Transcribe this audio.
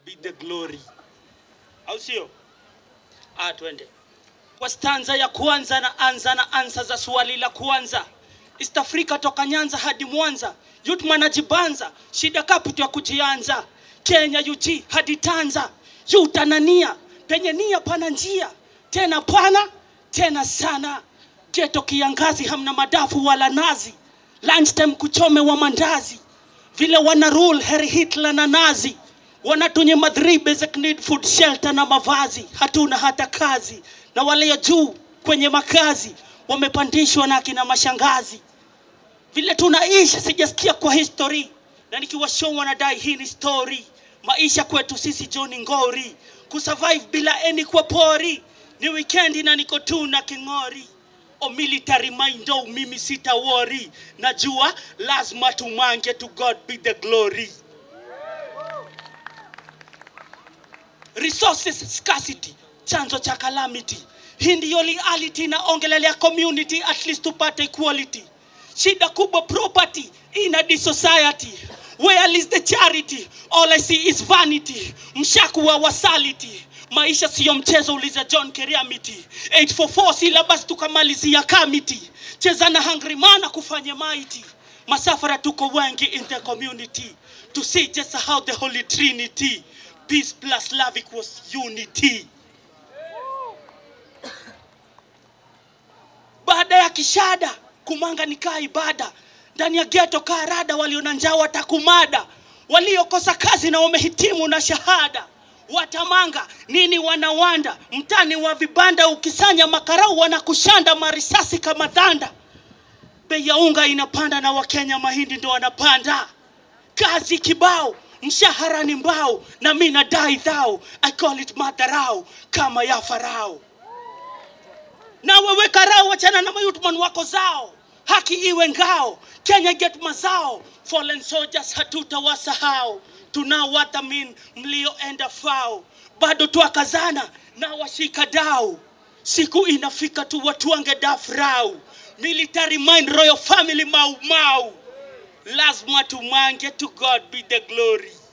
be the glory. Au sio? Twende. Kwa stanza ya kwanza na ansa za swali la kwanza. East Africa toka Nyanza hadi Mwanza. Youth manajibanza, shida kaputu ya kujianza. Kenya UG hadi Tanza. Youth anania, penye nia pana njia. Tena pana, tena sana. Geto kiangazi hamna madafu wala nazi. Lunchtime kuchome wa mandazi. Vile wana rule Harry Hitler na Nazi. Wanatunye madri basic need food, shelter na mavazi. Hatuna hata kazi. Na wale ya juu kwenye makazi wamepandishwa na kina mashangazi. Vile tunaishi sijasikia kwa history. Na nikiwashow wanadai hii ni story. Maisha kwetu sisi John Ngori. Kusurvive bila any kwa pori. Ni weekend na niko tu na kingori. O military mind, oh mimi sita worry. Najua lazima tumange, to God be the glory. Resources scarcity, chanzo cha calamity. Hii ndiyo reality na ongelelea community, at least tupate equality. Shida kubwa property in a society. Where is the charity? All I see is vanity. Mshaku wa wasality. Maisha siyo mchezo, uliza John Keriamiti. 844 syllabus tukamalizia kamiti. Cheza na hungry mana kufanya mighty. Masafara tuko wengi in the community. To see just how the Holy Trinity. Peace plus love equals unity. Baada ya kishada, kumanga nikaa ibada. Ndani ya ghetto karada, waliona njaa watakumada. Waliokosa kazi na wamehitimu na shahada. Watamanga, nini wanawanda. Mtani wa vibanda ukisanya makarau wanakushanda marisasi kama dhanda. Bei ya unga inapanda na Wakenya mahindi ndo wanapanda. Kazi kibao, mshahara ni mbao. Na mina dai thou, I call it madharau kama ya Farao. Na wewe karao wachana na mayutman wako zao. Haki iwe ngao, Kenya get mazao. Fallen soldiers hatutawasahau. Tunawathamini mlioenda fao. Bado tuakazana na washika dau. Siku inafika tu watu wange dafrau. Military mind, royal family mau mau. Lazima tumange, to God be the glory.